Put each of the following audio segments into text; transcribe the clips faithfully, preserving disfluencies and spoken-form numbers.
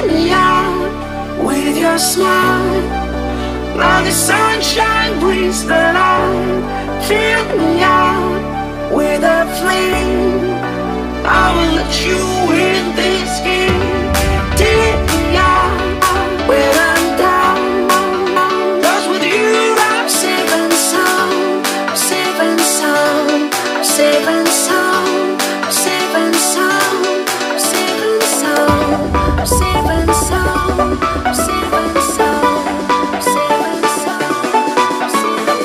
me out with your smile. Now the sunshine brings the light. Fill me out with a flame. I will let you in this game. Take me out when I'm down. 'Cause with you I'm safe and sound. I'm safe and sound. I'm safe and sound. I'm safe and sound. I'm safe and sound. I'm safe and sound. I'm safe and sound. I'm safe and sound. I'm safe and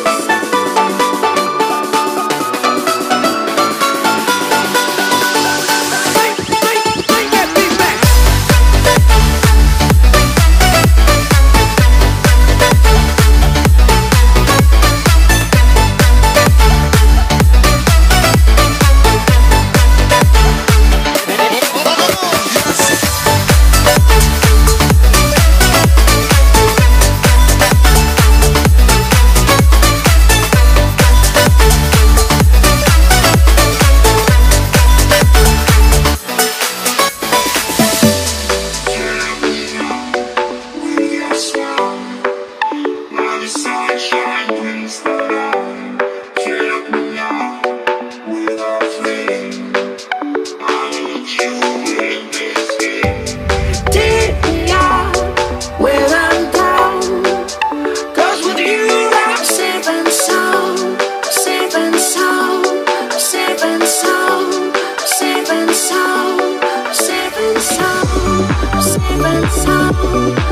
sound.